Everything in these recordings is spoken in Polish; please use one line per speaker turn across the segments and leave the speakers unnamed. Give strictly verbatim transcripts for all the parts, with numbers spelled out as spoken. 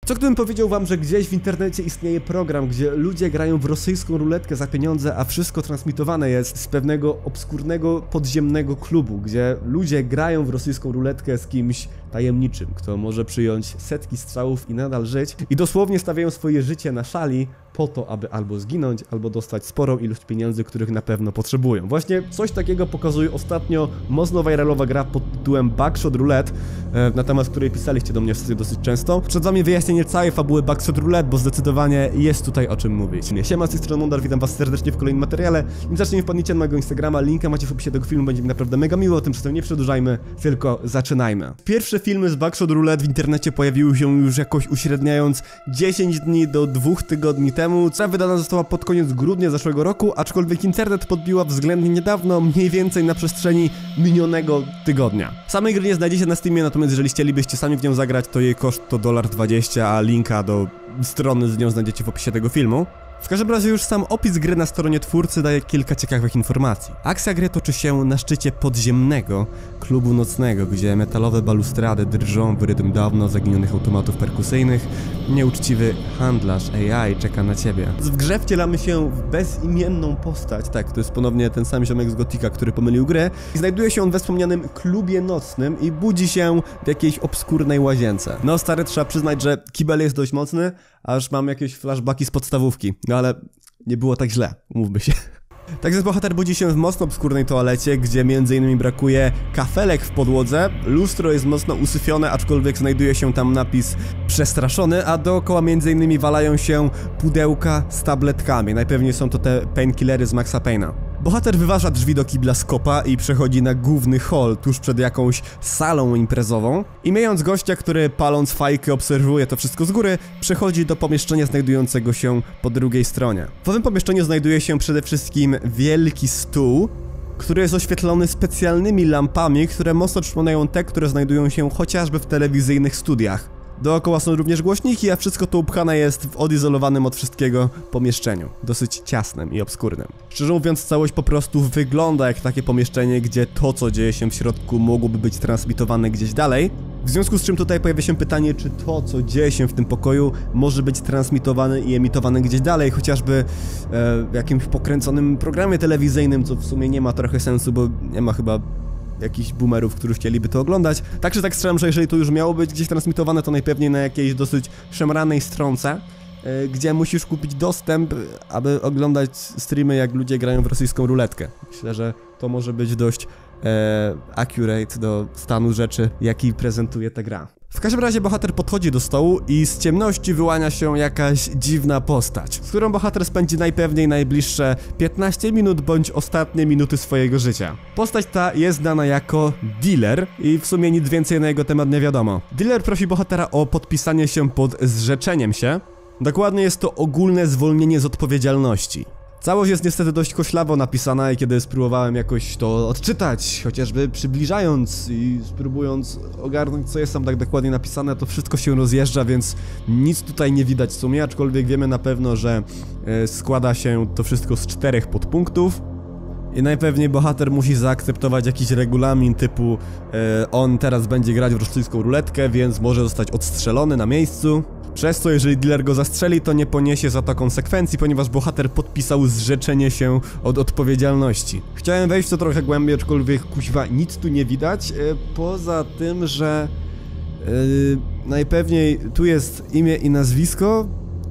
Co gdybym powiedział wam, że gdzieś w internecie istnieje program, gdzie ludzie grają w rosyjską ruletkę za pieniądze, a wszystko transmitowane jest z pewnego obskurnego, podziemnego klubu, gdzie ludzie grają w rosyjską ruletkę z kimś tajemniczym, kto może przyjąć setki strzałów i nadal żyć, i dosłownie stawiają swoje życie na szali po to, aby albo zginąć, albo dostać sporą ilość pieniędzy, których na pewno potrzebują. Właśnie coś takiego pokazuje ostatnio mocno viralowa gra pod tytułem Buckshot Roulette, na temat której pisaliście do mnie w dosyć często. Przed wami wyjaśnienie całej fabuły Buckshot Roulette, bo zdecydowanie jest tutaj o czym mówić. Siema, z tej strony Mundar, witam was serdecznie w kolejnym materiale. Nim zaczniemy, wpadnijcie na mojego Instagrama, linka macie w opisie tego filmu, będzie mi naprawdę mega miło, tymczasem nie przedłużajmy, tylko zaczynajmy. Pierwsze filmy z Buckshot Roulette w internecie pojawiły się już jakoś uśredniając dziesięć dni do dwóch tygodni temu. Gra wydana została pod koniec grudnia zeszłego roku, aczkolwiek internet podbiła względnie niedawno, mniej więcej na przestrzeni minionego tygodnia. Samej gry nie znajdziecie na Steamie, natomiast jeżeli chcielibyście sami w nią zagrać, to jej koszt to dolar dwadzieścia, a linka do strony z nią znajdziecie w opisie tego filmu. W każdym razie już sam opis gry na stronie twórcy daje kilka ciekawych informacji. Akcja gry toczy się na szczycie podziemnego klubu nocnego, gdzie metalowe balustrady drżą w rytm dawno zaginionych automatów perkusyjnych. Nieuczciwy handlarz A I czeka na ciebie. W grze wcielamy się w bezimienną postać, tak, to jest ponownie ten sam ziomek z Gotika, który pomylił grę. I znajduje się on we wspomnianym klubie nocnym i budzi się w jakiejś obskurnej łazience. No stary, trzeba przyznać, że kibel jest dość mocny, aż mam jakieś flashbacki z podstawówki, no ale nie było tak źle, umówmy się. Tak więc bohater budzi się w mocno obskurnej toalecie, gdzie między innymi brakuje kafelek w podłodze, lustro jest mocno usyfione, aczkolwiek znajduje się tam napis przestraszony, a dookoła między innymi walają się pudełka z tabletkami, najpewniej są to te painkillery z Maxa Payne'a. Bohater wyważa drzwi do kibla z kopa i przechodzi na główny hol tuż przed jakąś salą imprezową i mijając gościa, który paląc fajkę obserwuje to wszystko z góry, przechodzi do pomieszczenia znajdującego się po drugiej stronie. W owym pomieszczeniu znajduje się przede wszystkim wielki stół, który jest oświetlony specjalnymi lampami, które mocno przypominają te, które znajdują się chociażby w telewizyjnych studiach. Dookoła są również głośniki, a wszystko to upchane jest w odizolowanym od wszystkiego pomieszczeniu. Dosyć ciasnym i obskurnym. Szczerze mówiąc, całość po prostu wygląda jak takie pomieszczenie, gdzie to, co dzieje się w środku, mogłoby być transmitowane gdzieś dalej. W związku z czym tutaj pojawia się pytanie, czy to, co dzieje się w tym pokoju, może być transmitowane i emitowane gdzieś dalej, chociażby e, w jakimś pokręconym programie telewizyjnym, co w sumie nie ma trochę sensu, bo nie ma chyba jakichś boomerów, którzy chcieliby to oglądać. Także tak strzelam, że jeżeli to już miało być gdzieś transmitowane, to najpewniej na jakiejś dosyć szemranej stronce, yy, gdzie musisz kupić dostęp, aby oglądać streamy, jak ludzie grają w rosyjską ruletkę. Myślę, że to może być dość e, accurate do stanu rzeczy, jaki prezentuje ta gra. W każdym razie bohater podchodzi do stołu i z ciemności wyłania się jakaś dziwna postać, z którą bohater spędzi najpewniej najbliższe piętnaście minut bądź ostatnie minuty swojego życia. Postać ta jest znana jako Dealer i w sumie nic więcej na jego temat nie wiadomo. Dealer prosi bohatera o podpisanie się pod zrzeczeniem się. Dokładnie jest to ogólne zwolnienie z odpowiedzialności. Całość jest niestety dość koślawo napisana i kiedy spróbowałem jakoś to odczytać, chociażby przybliżając i spróbując ogarnąć, co jest tam tak dokładnie napisane, to wszystko się rozjeżdża, więc nic tutaj nie widać w sumie, aczkolwiek wiemy na pewno, że e, składa się to wszystko z czterech podpunktów. I najpewniej bohater musi zaakceptować jakiś regulamin typu e, on teraz będzie grać w rosyjską ruletkę, więc może zostać odstrzelony na miejscu. Przez co jeżeli dealer go zastrzeli, to nie poniesie za to konsekwencji, ponieważ bohater podpisał zrzeczenie się od odpowiedzialności. Chciałem wejść w to trochę głębiej, aczkolwiek kuźwa nic tu nie widać, e, poza tym, że e, najpewniej tu jest imię i nazwisko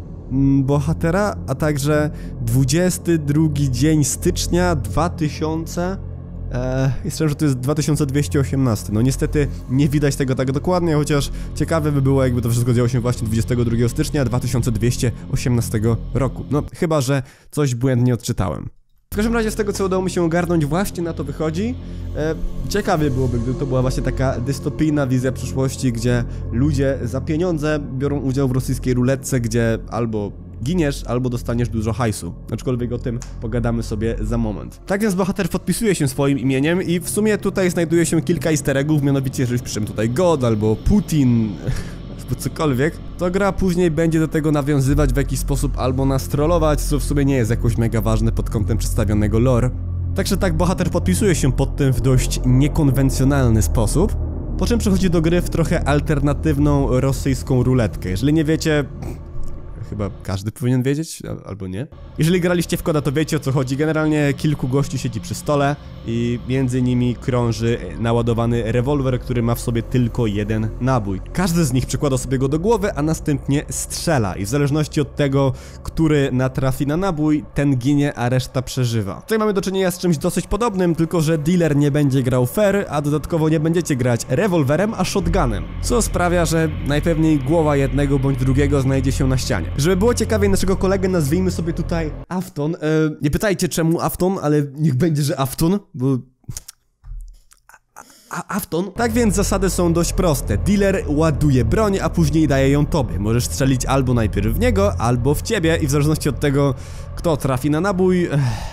bohatera, a także dwudziesty drugi dzień stycznia dwa tysiące... Eee, myślę, że to jest dwa tysiące dwieście osiemnaście. No niestety nie widać tego tak dokładnie, chociaż ciekawe by było, jakby to wszystko działo się właśnie dwudziestego drugiego stycznia dwa tysiące dwieście osiemnastego roku. No chyba, że coś błędnie odczytałem. W każdym razie z tego, co udało mi się ogarnąć, właśnie na to wychodzi. E, ciekawie byłoby, gdyby to była właśnie taka dystopijna wizja przyszłości, gdzie ludzie za pieniądze biorą udział w rosyjskiej ruletce, gdzie albo giniesz, albo dostaniesz dużo hajsu. Aczkolwiek o tym pogadamy sobie za moment. Tak więc bohater podpisuje się swoim imieniem i w sumie tutaj znajduje się kilka easter eggów, mianowicie jeżeli wpiszemy tutaj God albo Putin, albo cokolwiek, to gra później będzie do tego nawiązywać w jakiś sposób albo nas trollować, co w sumie nie jest jakoś mega ważne pod kątem przedstawionego lore. Także tak bohater podpisuje się pod tym w dość niekonwencjonalny sposób. Po czym przechodzi do gry w trochę alternatywną rosyjską ruletkę. Jeżeli nie wiecie... Chyba każdy powinien wiedzieć, albo nie. Jeżeli graliście w koda, to wiecie, o co chodzi. Generalnie kilku gości siedzi przy stole i między nimi krąży naładowany rewolwer, który ma w sobie tylko jeden nabój. Każdy z nich przykłada sobie go do głowy, a następnie strzela i w zależności od tego, który natrafi na nabój, ten ginie, a reszta przeżywa. Tutaj mamy do czynienia z czymś dosyć podobnym, tylko że dealer nie będzie grał fair, a dodatkowo nie będziecie grać rewolwerem, a shotgunem, co sprawia, że najpewniej głowa jednego bądź drugiego znajdzie się na ścianie. Żeby było ciekawiej, naszego kolegę nazwijmy sobie tutaj Afton. E, nie pytajcie czemu Afton, ale niech będzie, że Afton, bo... A Afton? Tak więc zasady są dość proste. Dealer ładuje broń, a później daje ją tobie. Możesz strzelić albo najpierw w niego, albo w ciebie i w zależności od tego, kto trafi na nabój,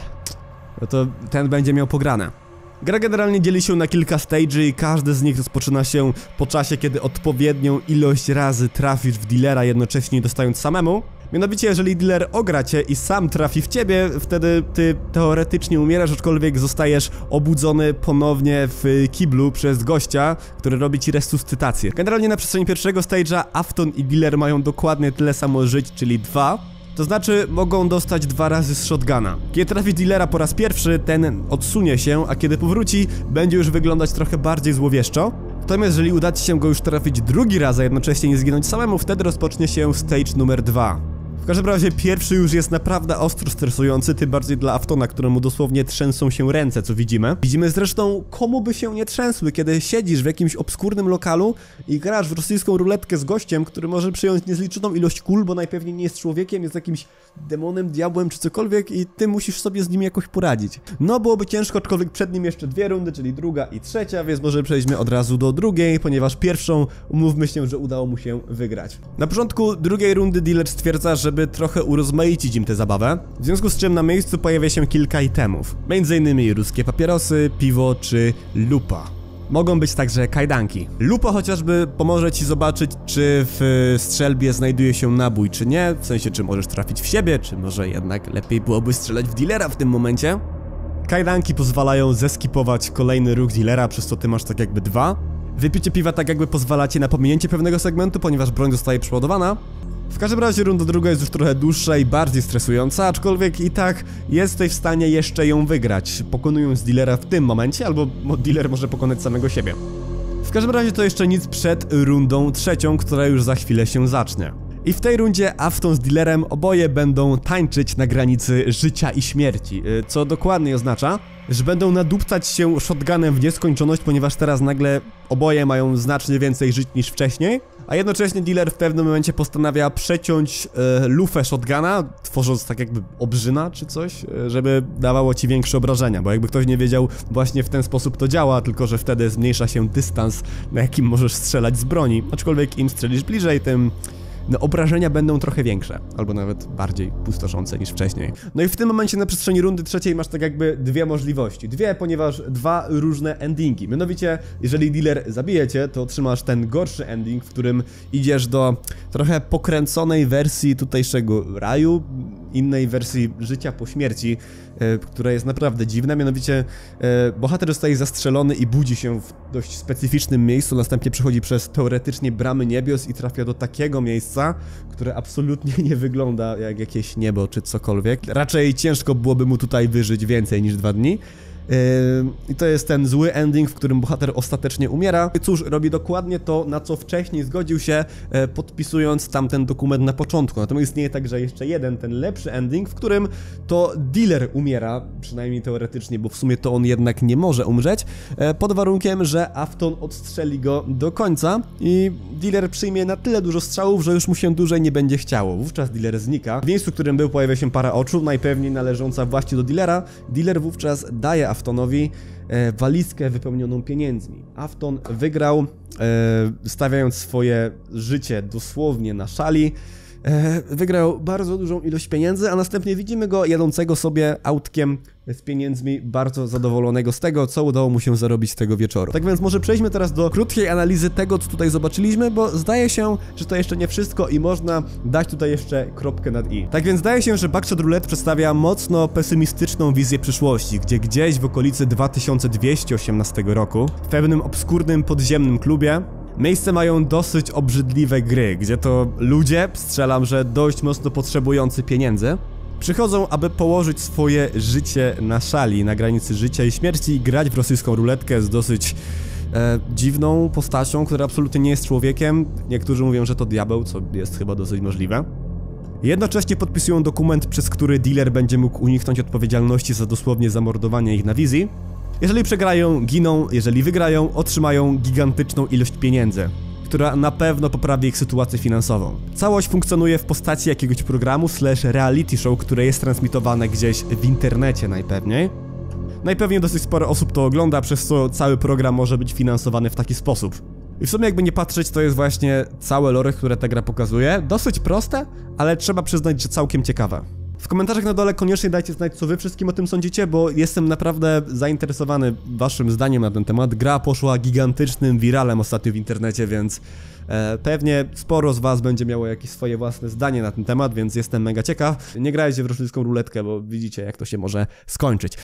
no to ten będzie miał pograne. Gra generalnie dzieli się na kilka stage'y i każdy z nich rozpoczyna się po czasie, kiedy odpowiednią ilość razy trafisz w dealera, jednocześnie dostając samemu. Mianowicie, jeżeli dealer ogra cię i sam trafi w ciebie, wtedy ty teoretycznie umierasz, aczkolwiek zostajesz obudzony ponownie w kiblu przez gościa, który robi ci resuscytację. Generalnie na przestrzeni pierwszego stage'a Afton i dealer mają dokładnie tyle samo żyć, czyli dwa. To znaczy, mogą dostać dwa razy z shotguna. Kiedy trafi dealera po raz pierwszy, ten odsunie się, a kiedy powróci, będzie już wyglądać trochę bardziej złowieszczo. Natomiast jeżeli uda ci się go już trafić drugi raz, a jednocześnie nie zginąć samemu, wtedy rozpocznie się stage numer dwa. W każdym razie pierwszy już jest naprawdę ostro stresujący, tym bardziej dla Aftona, któremu dosłownie trzęsą się ręce, co widzimy. Widzimy zresztą, komu by się nie trzęsły, kiedy siedzisz w jakimś obskurnym lokalu i grasz w rosyjską ruletkę z gościem, który może przyjąć niezliczoną ilość kul, bo najpewniej nie jest człowiekiem, jest jakimś demonem, diabłem czy cokolwiek i ty musisz sobie z nim jakoś poradzić. No byłoby ciężko, aczkolwiek przed nim jeszcze dwie rundy, czyli druga i trzecia, więc może przejdźmy od razu do drugiej, ponieważ pierwszą umówmy się, że udało mu się wygrać. Na początku drugiej rundy dealer stwierdza, że żeby trochę urozmaicić im tę zabawę, w związku z czym na miejscu pojawia się kilka itemów, między innymi ruskie papierosy, piwo czy lupa. Mogą być także kajdanki. Lupa chociażby pomoże ci zobaczyć, czy w strzelbie znajduje się nabój, czy nie, w sensie czy możesz trafić w siebie, czy może jednak lepiej byłoby strzelać w dealera w tym momencie. Kajdanki pozwalają zeskipować kolejny ruch dealera, przez co ty masz tak jakby dwa. Wypicie piwa tak jakby pozwala ci na pominięcie pewnego segmentu, ponieważ broń zostaje przeładowana. W każdym razie runda druga jest już trochę dłuższa i bardziej stresująca, aczkolwiek i tak jesteś w stanie jeszcze ją wygrać, pokonując dealera w tym momencie, albo dealer może pokonać samego siebie. W każdym razie to jeszcze nic przed rundą trzecią, która już za chwilę się zacznie. I w tej rundzie Afton z dealerem oboje będą tańczyć na granicy życia i śmierci, co dokładnie oznacza, że będą nadupcać się shotgunem w nieskończoność, ponieważ teraz nagle oboje mają znacznie więcej żyć niż wcześniej, a jednocześnie dealer w pewnym momencie postanawia przeciąć e, lufę shotguna, tworząc tak jakby obrzyna czy coś, e, żeby dawało ci większe obrażenia, bo jakby ktoś nie wiedział, właśnie w ten sposób to działa, tylko że wtedy zmniejsza się dystans, na jakim możesz strzelać z broni, aczkolwiek im strzelisz bliżej, tym no, obrażenia będą trochę większe, albo nawet bardziej pustoszące niż wcześniej. No i w tym momencie na przestrzeni rundy trzeciej masz tak jakby dwie możliwości. Dwie, ponieważ dwa różne endingi. Mianowicie, jeżeli dealer zabije cię, to otrzymasz ten gorszy ending, w którym idziesz do trochę pokręconej wersji tutejszego raju, innej wersji życia po śmierci, e, która jest naprawdę dziwna. Mianowicie e, bohater zostaje zastrzelony i budzi się w dość specyficznym miejscu, następnie przechodzi przez teoretycznie bramy niebios i trafia do takiego miejsca, które absolutnie nie wygląda jak jakieś niebo czy cokolwiek. Raczej ciężko byłoby mu tutaj wyżyć więcej niż dwa dni. Yy, I to jest ten zły ending, w którym bohater ostatecznie umiera. Cóż, robi dokładnie to, na co wcześniej zgodził się, e, podpisując tamten dokument na początku. Natomiast istnieje także jeszcze jeden, ten lepszy ending, w którym to dealer umiera, przynajmniej teoretycznie, bo w sumie to on jednak nie może umrzeć, e, pod warunkiem, że Afton odstrzeli go do końca i dealer przyjmie na tyle dużo strzałów, że już mu się dłużej nie będzie chciało. Wówczas dealer znika. W miejscu, w którym był, pojawia się para oczu, najpewniej należąca właśnie do dealera. Dealer wówczas daje Aftonowi e, walizkę wypełnioną pieniędzmi. Afton wygrał, e, stawiając swoje życie dosłownie na szali. E, wygrał bardzo dużą ilość pieniędzy, a następnie widzimy go jadącego sobie autkiem z pieniędzmi, bardzo zadowolonego z tego, co udało mu się zarobić z tego wieczoru. Tak więc może przejdźmy teraz do krótkiej analizy tego, co tutaj zobaczyliśmy, bo zdaje się, że to jeszcze nie wszystko i można dać tutaj jeszcze kropkę nad i. Tak więc zdaje się, że Buckshot Roulette przedstawia mocno pesymistyczną wizję przyszłości, gdzie gdzieś w okolicy dwa tysiące tysiące dwieście osiemnastego roku w pewnym obskurnym podziemnym klubie. Miejsce mają dosyć obrzydliwe gry, gdzie to ludzie, strzelam, że dość mocno potrzebujący pieniędzy, przychodzą, aby położyć swoje życie na szali, na granicy życia i śmierci i grać w rosyjską ruletkę z dosyć e, dziwną postacią, która absolutnie nie jest człowiekiem. Niektórzy mówią, że to diabeł, co jest chyba dosyć możliwe. Jednocześnie podpisują dokument, przez który dealer będzie mógł uniknąć odpowiedzialności za dosłownie zamordowanie ich na wizji. Jeżeli przegrają, giną, jeżeli wygrają, otrzymają gigantyczną ilość pieniędzy, która na pewno poprawi ich sytuację finansową. Całość funkcjonuje w postaci jakiegoś programu slash reality show, które jest transmitowane gdzieś w internecie najpewniej. Najpewniej dosyć sporo osób to ogląda, przez co cały program może być finansowany w taki sposób. I w sumie jakby nie patrzeć, to jest właśnie całe lore, które ta gra pokazuje. Dosyć proste, ale trzeba przyznać, że całkiem ciekawe. W komentarzach na dole koniecznie dajcie znać, co wy wszystkim o tym sądzicie, bo jestem naprawdę zainteresowany waszym zdaniem na ten temat. Gra poszła gigantycznym wiralem ostatnio w internecie, więc e, pewnie sporo z was będzie miało jakieś swoje własne zdanie na ten temat, więc jestem mega ciekaw. Nie grajcie w rosyjską ruletkę, bo widzicie, jak to się może skończyć.